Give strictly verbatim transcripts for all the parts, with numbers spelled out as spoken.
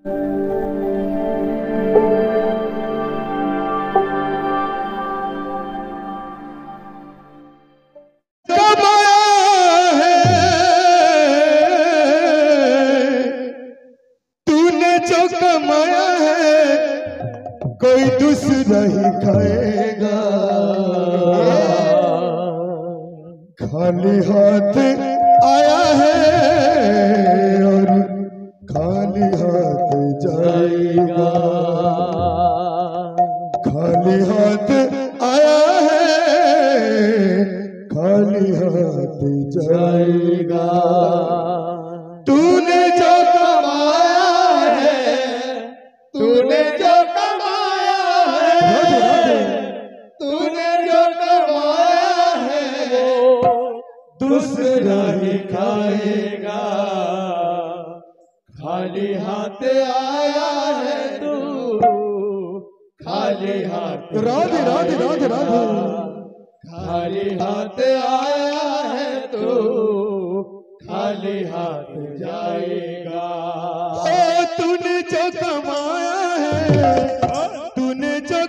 कोई दूसरा ही खाएगा, खाली हाथ आया है और खाली हाथ जाएगा। खाली हाथ आया है, खाली हाथ जाएगा। तूने जो कमाया है, तूने जो तूने जो कमाया है दूसरा ही खाएगा। खाली हाथ आया है तू, खाली हाथ राधे राधे राधे राधे। खाली हाथ आया है तू, खाली हाथ जाएगा। ओ तूने जो कमाया है, तूने जो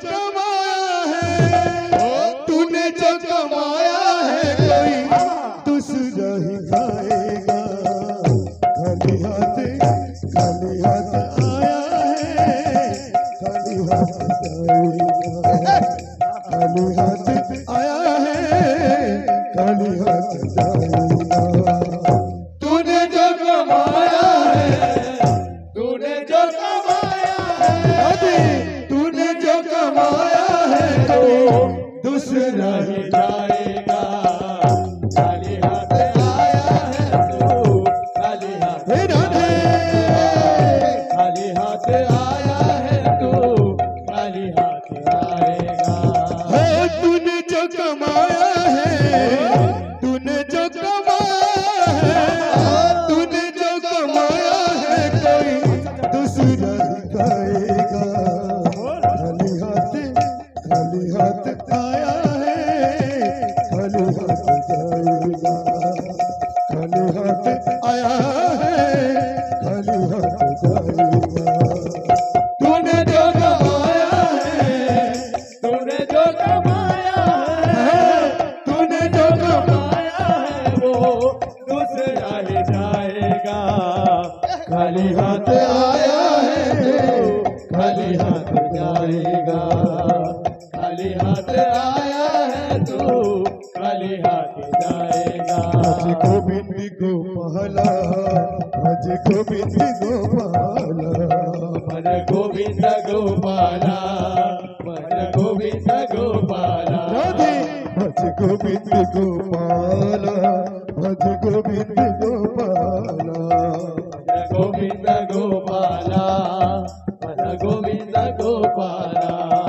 तूने जो कमाया है कोई दूसरा ही खाएगा। खाली हाथ खाली हाथ आया है, खाली हाथ जाएगा। खाली हाथ आया है, खाली हाथ जाएगा। तूने जो कमाया है, तूने जो कमाया है, तूने जो कमाया है तो दूसरा ही जाएगा। खाली हाथ आया है तू, खाली हाथ राधे। खाली हाथ आया है तू, खाली हाथ आएगा। है तूने जो कमाया है, तूने जो कमाया है, तूने जो कमाया है कोई दूसरा ही खाएगा। खाली हाथ खाली हाथ आया है, खाली हाथ जाएगा। खाली हाथ आया है, खाली हाथ जाएगा। तूने जो कमाया है, तूने जो कमाया है, तूने जो कमाया है वो दूसरा ही जाएगा। खाली हाथ आया है, खाली हाथ जाएगा। खाली हाथ आया है तू, खाली हाथ जाएगा। भज गोविंद गोपाला, भज गोविंद गोपाला, भज गोविंद गोपाला, भज गोविंद गोपाला। राधे भज गोविंद गोपाला, भज गोविंद गोपाला, भज गोविंद गोपाला, भज गोविंद गोपाला।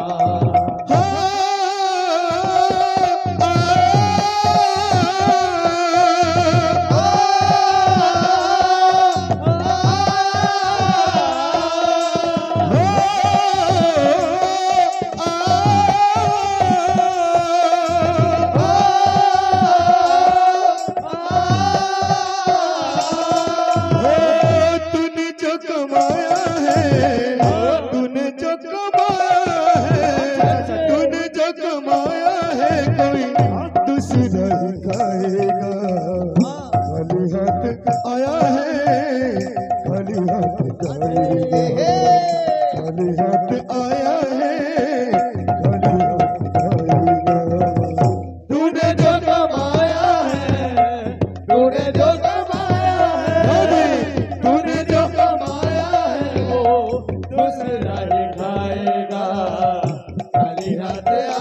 कमाया है कोई दूसरा ही खाएगा। खाली हाथ आया है, खाली हाथ जाएगा। खाली हाथ आया है, खाली हाथ जाएगा। तूने जो कमाया है, तूने जो कमाया है, तूने जो कमाया है वो दूसरा ही खाएगा। खाली हाथ